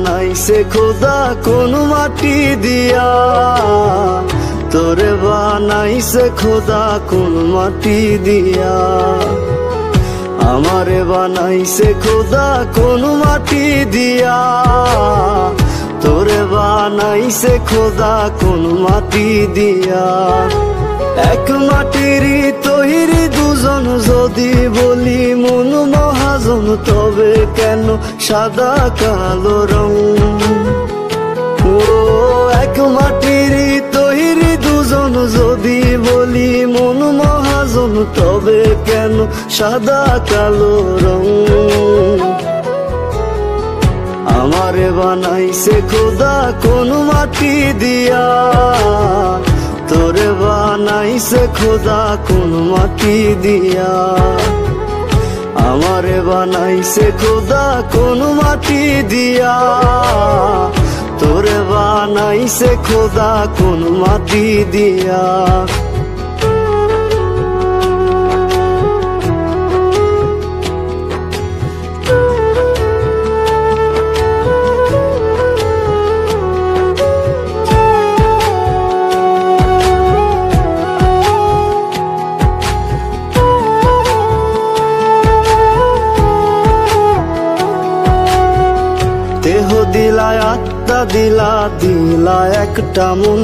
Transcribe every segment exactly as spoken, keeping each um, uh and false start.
বানাইছে খোদা কোন মাটি দিয়া, তোরে বানাইছে খোদা কোন মাটি দিয়া। আমারে বানাইছে খোদা কোন মাটি দিয়া, তোরে বানাইছে খোদা কোন মাটি দিয়া। এক মাটির তৈরি দুজন যদি বলি মন মহাজন, তবে কেন সাদা কালো রং? ও এক মাটির তৈরি দুজন যদি বলি মন মহাজন, তবে কেন সাদা কালো রং? আমারে বানাইছে খোদা কোন মাটি দিয়া, তোরে বানাইছে খোদা কোন মাটি দিয়া। আমারে বানাইছে খোদা কোন মাটি দিয়া, তোরে বানাইছে খোদা কোন মাটি দিয়া। দেহ দিলায় আত্মা দিলা, দিলা একটা মন,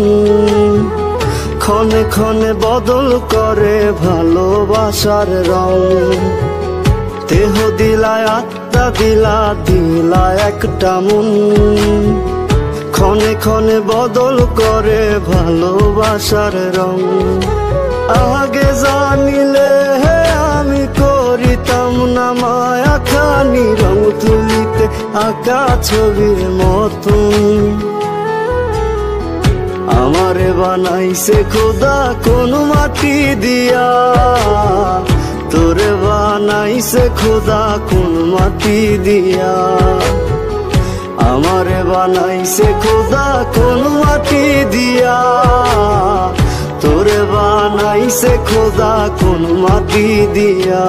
ক্ষণে ক্ষণে বদল করে ভালোবাসার রং। দেহ দিলায় আত্মা দিলা, দিলা একটা মন, ক্ষণে ক্ষণে বদল করে ভালোবাসার রং। আগে জানিলে আমি করিতাম না মায়া খানি, রং তুলিতে আঁকা ছবির মতন। আমারে বানাইছে খোদা কোন মাটি দিয়া, তোরে বানাইছে খোদা কোন মাটি দিয়া। আমারে বানাইছে খোদা কোন মাটি দিয়া, তোরে বানাইছে খোদা কোন মাটি দিয়া।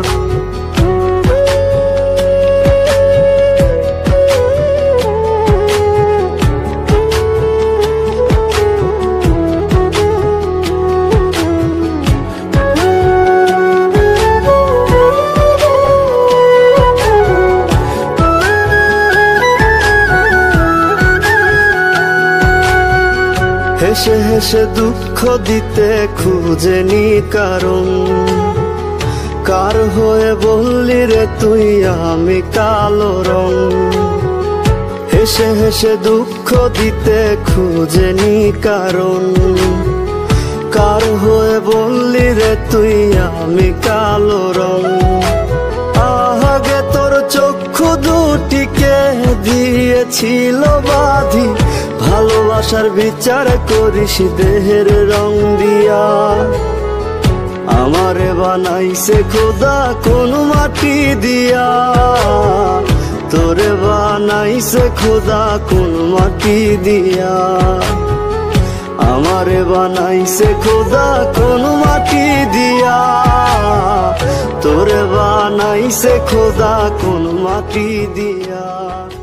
হেসে হেসে দুঃখ দিতে খুঁজেনি কারণ, কার হয়ে বললি রে তুই আমি কালো রং। হেসে হেসে দুঃখ দিতে খুঁজেনি কারণ, কার হয়ে বললি রে তুই আমি কালো রং। আগে তোর চক্ষু দুটিকে দিয়েছিল বাঁধি, ভালোবাসার বিচার করিস দেহের রং দিয়া। আমারে বানাইছে খোদা কোন মাটি দিয়া, তোরে বানাইছে খোদা কোন মাটি দিয়া। আমারে বানাইছে খোদা কোন মাটি দিয়া, তোরে বানাইছে খোদা কোন মাটি দিয়া।